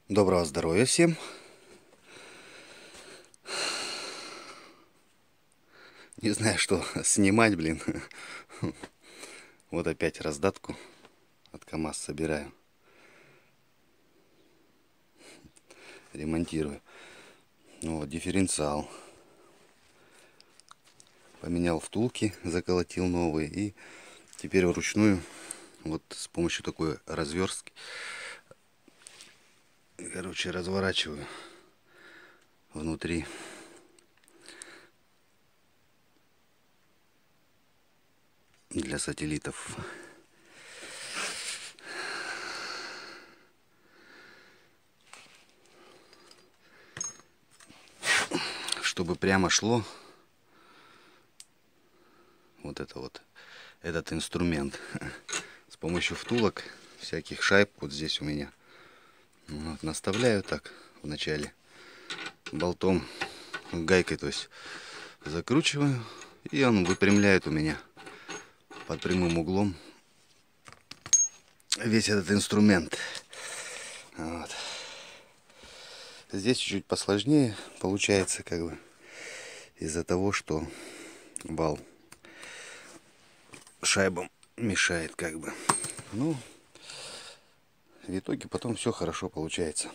Доброго здоровья всем. Не знаю, что снимать, блин. Вот опять раздатку от КамАЗ собираю. Ремонтирую. Ну вот, дифференциал. Поменял втулки, заколотил новые. И теперь вручную, вот с помощью такой разверстки, короче, разворачиваю внутри. Для сателлитов. Чтобы прямо шло вот это вот, этот инструмент. С помощью втулок, всяких шайб, вот здесь у меня. Вот, наставляю так вначале болтом, гайкой, то есть закручиваю, и он выпрямляет у меня под прямым углом весь этот инструмент. Вот. Здесь чуть-чуть посложнее получается, как бы, из-за того, что вал шайбам мешает, как бы. Ну, в итоге потом все хорошо получается.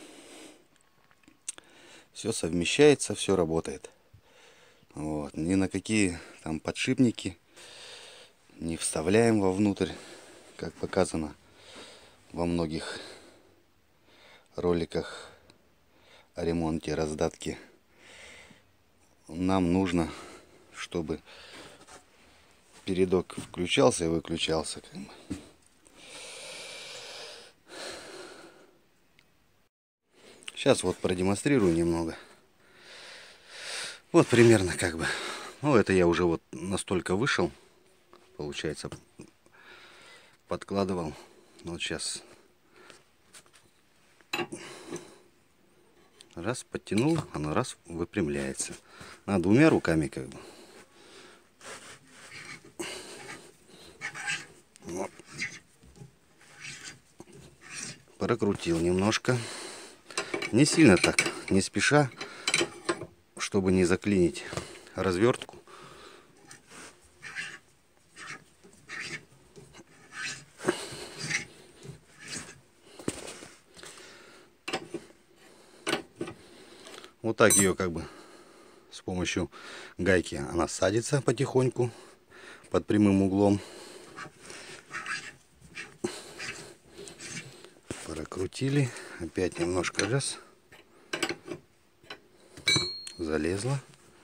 Все совмещается, все работает. Вот. Ни на какие там подшипники не вставляем вовнутрь, как показано во многих роликах о ремонте раздатки. Нам нужно, чтобы передок включался и выключался, как бы. Сейчас вот продемонстрирую немного. Вот примерно как бы. Ну, это я уже вот настолько вышел, получается, подкладывал. Вот сейчас раз подтянул, оно раз выпрямляется. Двумя руками, как бы. Вот. Прокрутил немножко. Не сильно так, не спеша, чтобы не заклинить развертку. Вот так ее как бы с помощью гайки она садится потихоньку под прямым углом. Прокрутили, опять немножко раз, залезла.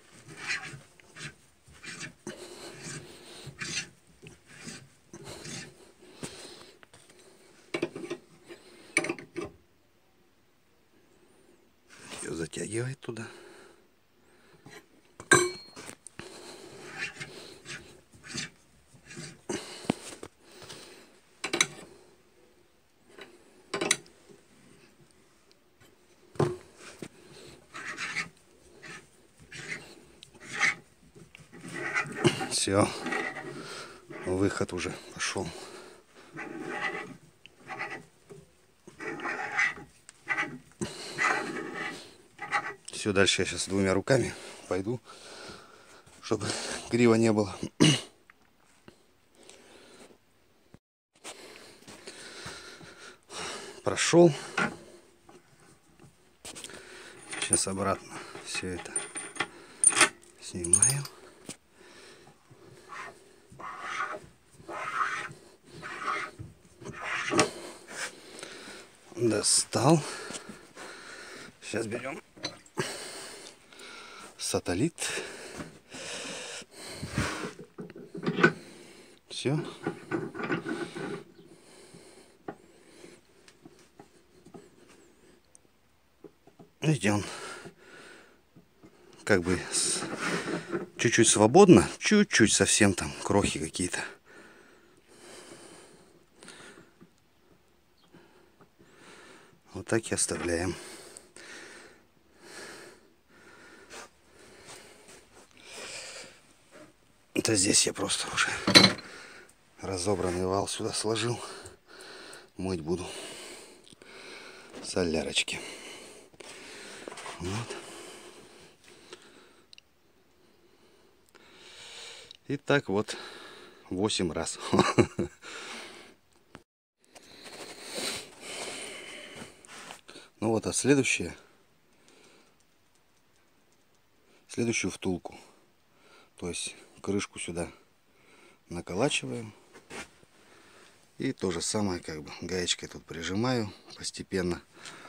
Ее затягивает туда. Все, выход уже пошел. Все, дальше я сейчас двумя руками пойду, чтобы криво не было. Прошел. Сейчас обратно все это снимаю. Достал. Сейчас берем сателлит. Все. Видите, он как бы чуть-чуть свободно, чуть-чуть совсем там крохи какие-то. Вот так и оставляем. Это здесь я просто уже разобранный вал сюда сложил. Мыть буду. солярочки. Вот. И так вот 8 раз. Ну вот, а следующую втулку, то есть крышку сюда наколачиваем. И то же самое, как бы гаечкой тут прижимаю постепенно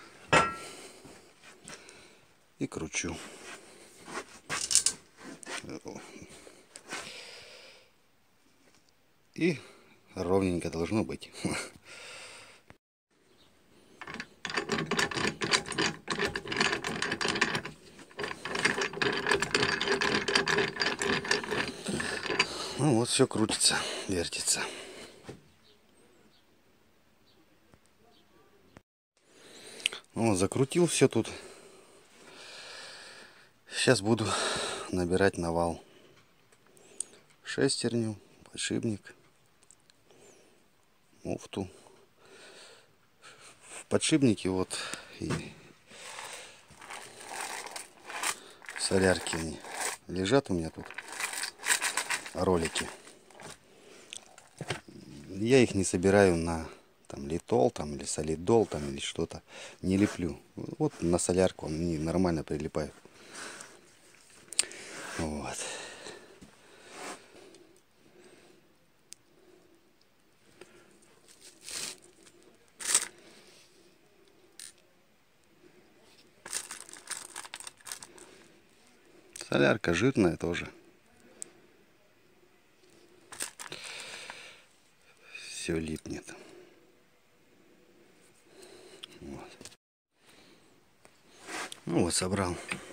и кручу. И ровненько должно быть. Ну вот, все крутится, вертится. Ну, вот, закрутил все тут. Сейчас буду набирать на вал шестерню, подшипник, муфту. В подшипнике вот и солярки они лежат у меня тут, ролики. Я их не собираю на там литол там или солидол там или что-то, не леплю. Вот на солярку они нормально прилипают. Вот. Солярка жирная тоже. Все липнет. Вот. Ну вот, собрал